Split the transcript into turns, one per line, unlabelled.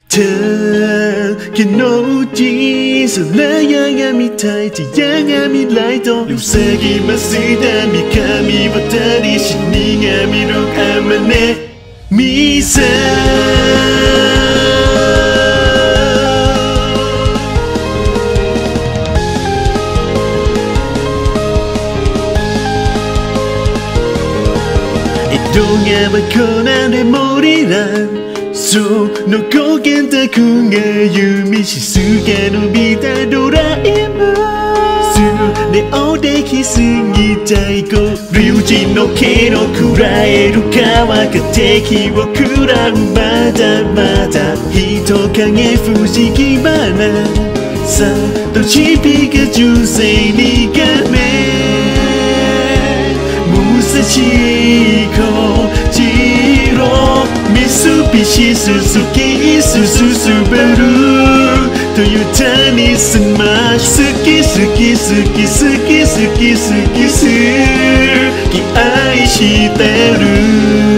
เธอแค่โน้ตจีสุดเลยยังมีไทยที่ยังมีหลายตัวลูกเสือกี่มาสีดำมีข้ามีว่าเธอดีฉันนี่ไงมีรูปอามันเนมีเธどうやばこなでもりらその光源たくんが弓しすがのびたドラえもんすでおできすぎたいこ龍神の毛のくらえる川が敵を食らうまだまだ人影不思議花さとちぴが純粋にがめ武蔵小次郎ミスビシススキスススバルトヨタにスマッシュ好き好き好き好き好き好き好き愛してる